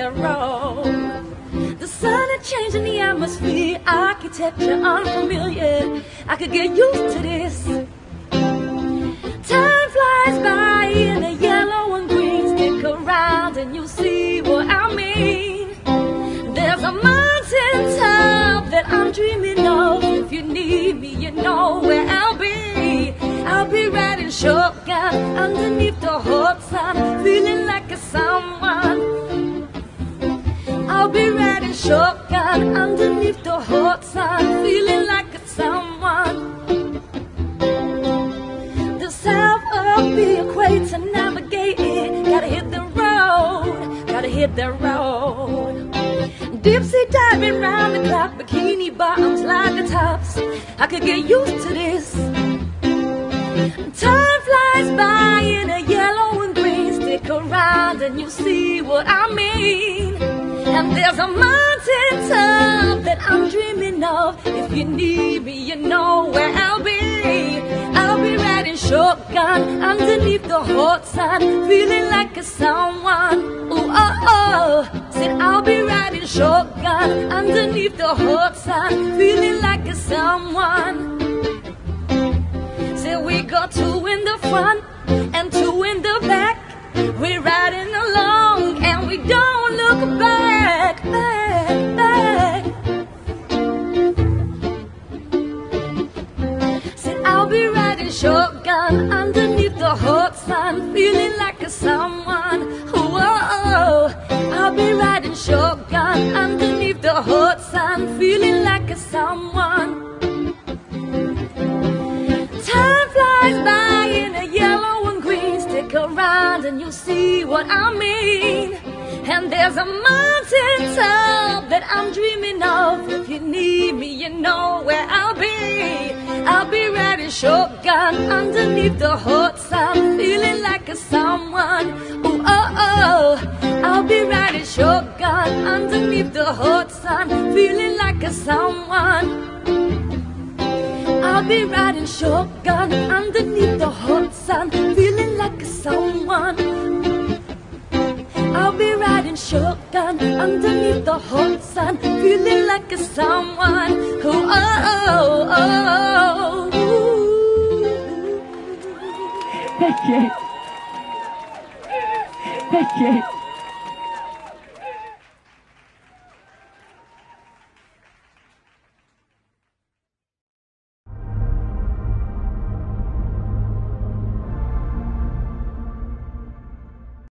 the road. The sun is changing the atmosphere, architecture unfamiliar. I could get used to this. Time flies by in a yellow and green. Stick around and you'll see what I mean. There's a mountain top that I'm dreaming of. If you need me, you know where I'll be. I'll be riding shotgun underneath the hot sun, feeling like a someone. I'll be riding shotgun underneath the hot sun, feeling like a someone. The south of the equator, navigating, gotta hit the road, gotta hit the road. Dipsy diving round the clock, bikini bottoms, lager tops. I could get used to this. Time flies by in a yellow and green. Stick around and you'll see what I mean. And there's a mountain top that I'm dreaming of. If you need me, you know where I'll be. I'll be riding shotgun underneath the hot sun, feeling like a someone. Ooh, oh, oh. Said I'll be riding shotgun underneath the hot sun, feeling like a someone. Said we got two in the front and two in the back. We're riding along and we don't look back, back, back. Said I'll be riding shotgun underneath the hot sun, feeling like a someone. Whoa, I'll be riding shotgun underneath the hot sun, feeling like a someone. Time flies by in a yellow and green. Stick around and you'll see what I mean. And there's a mountain top that I'm dreaming of. If you need me, you know where I'll be. I'll be riding shotgun underneath the hot sun, feeling like a someone. Ooh, oh, oh. I'll be riding shotgun underneath the hot sun, feeling like a someone. I'll be riding shotgun underneath the hot sun, feeling like a someone. I'll be riding shotgun underneath the hot sun, feeling like a someone. Who, oh, oh, oh. Thank you. Thank you.